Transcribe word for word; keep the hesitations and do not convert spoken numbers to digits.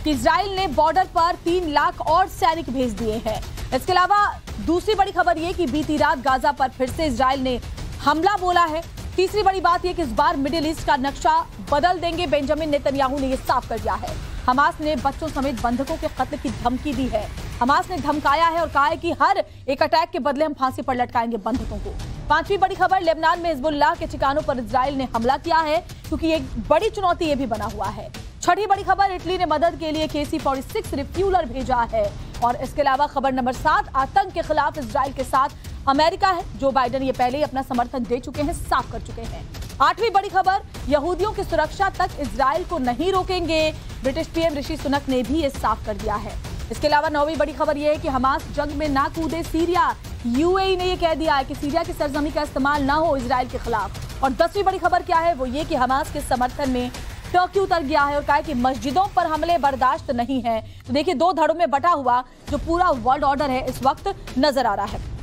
कि इजराइल ने बॉर्डर पर तीन लाख और सैनिक भेज दिए हैं। इसके अलावा दूसरी बड़ी खबर यह कि बीती रात गाजा पर फिर से इजराइल ने हमला बोला है। तीसरी बड़ी बात यह कि इस बार मिडिल ईस्ट का नक्शा बदल देंगे, बेंजामिन नेतन्याहू ने यह साफ कर दिया है। हमास ने बच्चों समेत बंधकों के कत्ल की धमकी दी है। हमास ने धमकाया है और कहा है कि हर एक अटैक के बदले हम फांसी पर लटकाएंगे बंधकों को। पांचवी बड़ी खबर, लेबनान में हिजबुल्लाह के ठिकानों पर इजराइल ने हमला किया है, क्योंकि एक बड़ी चुनौती ये भी बना हुआ है। छठी बड़ी खबर, इटली ने मदद के लिए के सी फोर्टी सिक्स रिफ्यूलर भेजा है। और इसके अलावा खबर नंबर सात, आतंक के खिलाफ इजराइल के साथ अमेरिका है। जो बाइडेन ये पहले ही अपना समर्थन दे चुके हैं, साफ कर चुके हैं। आठवीं बड़ी खबर, यहूदियों की सुरक्षा तक इजराइल को नहीं रोकेंगे। ब्रिटिश पीएम ऋषि सुनक ने भी ये साफ कर दिया है। इसके अलावा नौवीं बड़ी खबर यह है कि हमास जंग में ना कूदे सीरिया। यूएई ने यह कह दिया है कि सीरिया की सरजमी का इस्तेमाल ना हो इजराइल के खिलाफ। और दसवीं बड़ी खबर क्या है, वो ये कि हमास के समर्थन में टर्की उतर गया है और कहा है कि मस्जिदों पर हमले बर्दाश्त नहीं है। तो देखिए, दो धड़ों में बटा हुआ जो पूरा वर्ल्ड ऑर्डर है इस वक्त नजर आ रहा है।